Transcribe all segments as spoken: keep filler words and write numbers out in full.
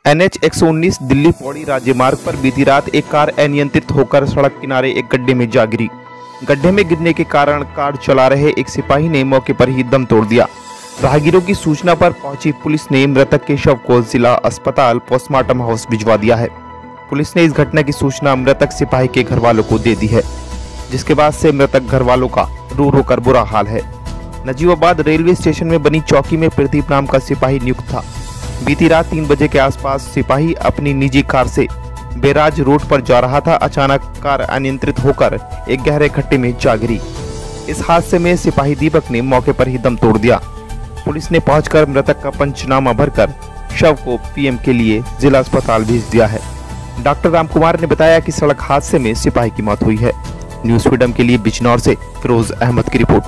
N H एक सौ उन्नीस दिल्ली पौड़ी राज्य मार्ग पर बीती रात एक कार अनियंत्रित होकर सड़क किनारे एक गड्ढे में जा गिरी। गड्ढे में गिरने के कारण कार चला रहे एक सिपाही ने मौके पर ही दम तोड़ दिया। राहगीरों की सूचना पर पहुंची पुलिस ने मृतक के शव को जिला अस्पताल पोस्टमार्टम हाउस भिजवा दिया है। पुलिस ने इस घटना की सूचना मृतक सिपाही के घर वालों को दे दी है, जिसके बाद से मृतक घर वालों का रो रो कर बुरा हाल है। नजीबाबाद रेलवे स्टेशन में बनी चौकी में प्रदीप नाम का सिपाही नियुक्त था। बीती रात तीन बजे के आसपास सिपाही अपनी निजी कार से बैराज रोड पर जा रहा था। अचानक कार अनियंत्रित होकर एक गहरे खड्डे में जा गिरी। इस हादसे में सिपाही दीपक ने मौके पर ही दम तोड़ दिया। पुलिस ने पहुंचकर मृतक का पंचनामा भरकर शव को पी एम के लिए जिला अस्पताल भेज दिया है। डॉक्टर राम कुमार ने बताया कि सड़क हादसे में सिपाही की मौत हुई है। न्यूज फ्रीडम के लिए बिजनौर से फिरोज अहमद की रिपोर्ट।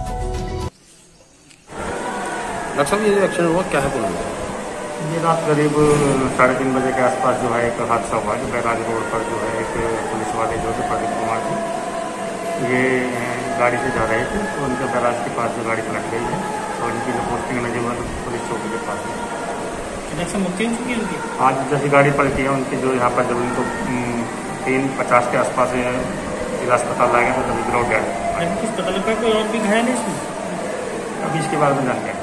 डॉक्टर साहब, ये जो एक्सीडेंट हुआ क्या है बोलूँ? ये रात करीब साढ़े तीन बजे के आसपास जो है एक हादसा हुआ जो बैराज रोड पर जो है एक पुलिस वाले जो थे प्रदीप कुमार जी, ये गाड़ी से जा रहे थे तो उनके बैराज के पास जो गाड़ी पलट गई है और इनकी जो पोस्टिंग नजीबाबाद पुलिस चौकी के पास है। आज जैसी गाड़ी पलटी है उनकी जो यहाँ पर जब उनको तीन पचास के आसपास जिला अस्पताल लाए गए तो तभी गिर गया। कोई और भी घायल है इसमें? अभी इसके बारे में जान गया।